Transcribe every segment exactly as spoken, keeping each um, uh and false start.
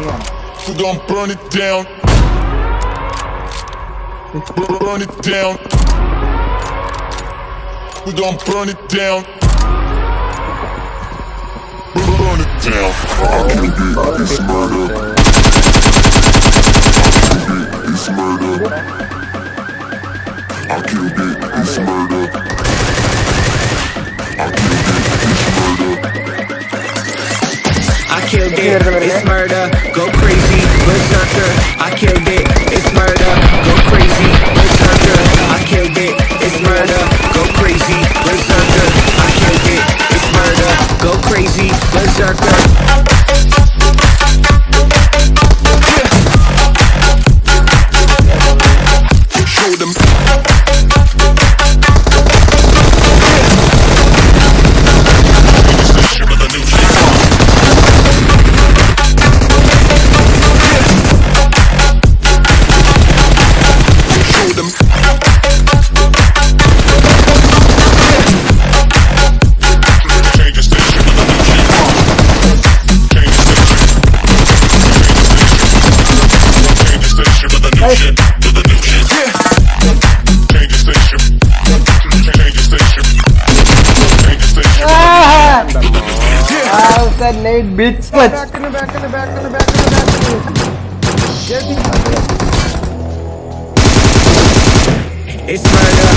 We gon' burn it down. Burn it down. We gon' burn it down. Burn it down. I killed it, it's murder. I killed it, it's murder. I killed it, it's murder. Go crazy, berserker. I killed it, it's murder. Go crazy, berserker. I killed it, it's murder. Go crazy, berserker. I killed it, it's murder. Go crazy, berserker. Show them. Nade bitch. Back in the back in the back in the back in the back. It's murder.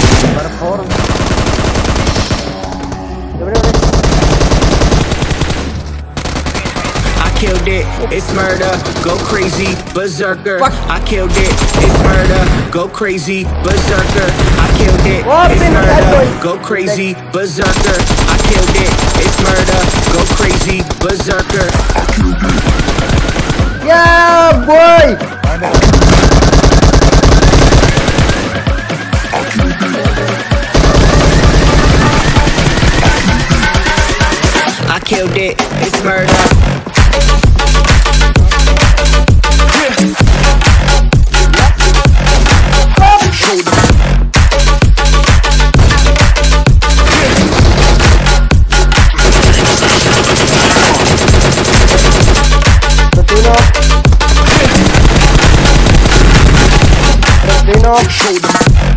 I killed it, it's murder. Go crazy, berserker. I killed it, it's murder. Go crazy, berserker. I killed it, it's murder. Go crazy, berserker. I killed it, it's murder. Go crazy, berserker. I killed it. Yeah, boy. I killed it, it's murder. Show them.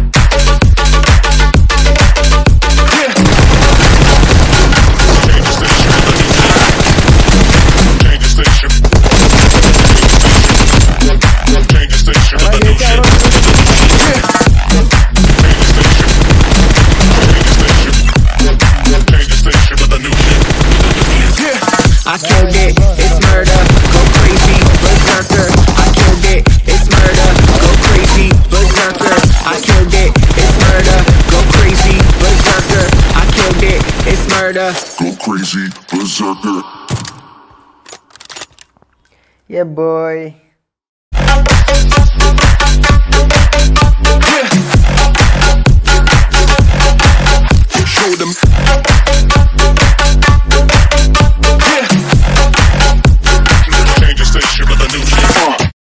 I killed it, it's murder. Go crazy, berserker. I killed it, it's murder. Go crazy, berserker. I killed it, it's murder. Go crazy, berserker. I killed it, it's murder. Go crazy, berserker. Yeah, boy. Show them.